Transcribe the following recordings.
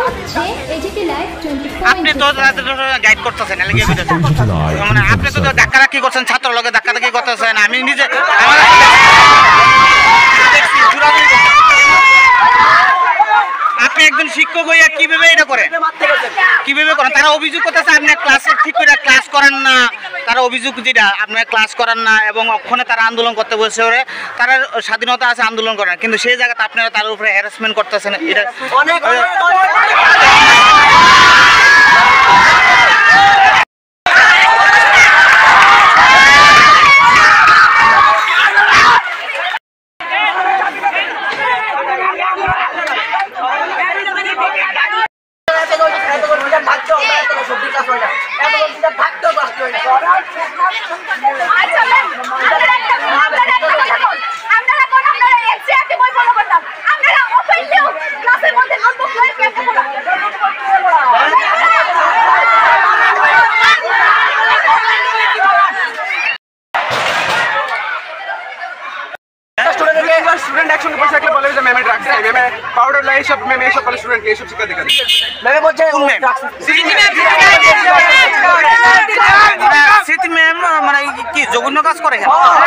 আপনি তো গাইড করতেছেন মানে আপনি তো ধাক্কাধাক্কি করছেন, ছাত্র লোকে ধাক্কাধাক্কি করতেছেন। আমি নিজে আপনি একজন শিক্ষক হইয়া কিভাবে এটা করেন, কিভাবে করেন? তারা অভিযোগ করতেছে আপনি ক্লাসে ঠিক করে ক্লাস করেন না, তারা অভিযোগ যেটা আপনার ক্লাস করেন না এবং অক্ষণে তারা আন্দোলন করতে বসে ওরে, তারা স্বাধীনতা আছে আন্দোলন করেন, কিন্তু সেই জায়গাতে আপনারা তার উপরে হ্যারাসমেন্ট করতেছেন। এটা স্টুডেন্ট একসঙ্গে বসে থাকলে বলে যে ম্যামে ড্রাগস খায়, ম্যামে পাউডার লাই, সব ম্যামে এসব বলে স্টুডেন্টকে এইসব শিক্ষা দিতে ম্যামে বলছে স্মৃতি ম্যাম মানে কি জঘন্য কাজ করে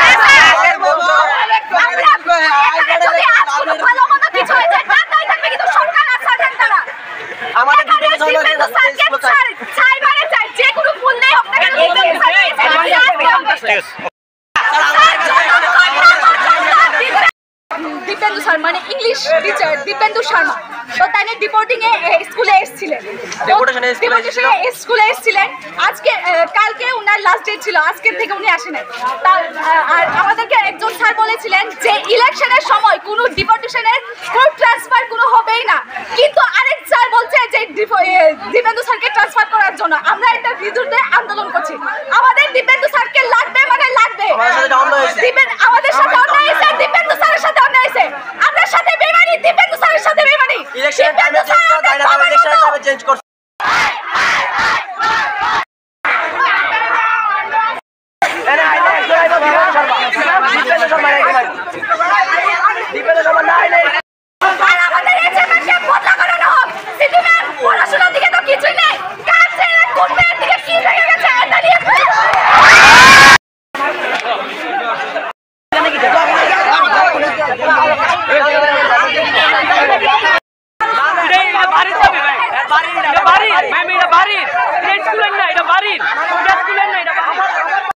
দীপেন্দু স্যার মানে ইংলিশ টিচার দীপেন্দু শর্মা, তো তাই ডিপোর্টিং এ স্কুলে এসেছিলেন, স্কুলে এসেছিলেন। আজকে কালকে উনার লাস্ট ডেট ছিল, আজকের থেকে উনি আসেন। আর আমাদেরকে একজন স্যার বলেছিলেন যে ইলেকশনের সময় কোনো ডিপোর্টেশনের কোনো ট্রান্সফার কোনো হবেই না, কিন্তু আরেক স্যার বলছে যে দীপেন্দু স্যারকে ট্রান্সফার করার জন্য। আমরা এটার বিরুদ্ধে আন্দোলন করছি, আমাদের দীপেন্দু স্যারকে লাগবে মানে লাগবে। আমাদের সাথে অন্যায় হয়েছে, দীপেন্দু স্যারের সাথে অন্যায় হয়েছে, আপনার সাথে বেমানি, দীপেন্দু স্যারের সাথে বেমানি। ইলেকশন টাইমে চেঞ্জ করছে। পড়াশোনার দিকে তো কিছুই নেই, দিকে কি লেগে গেছে বাড়ির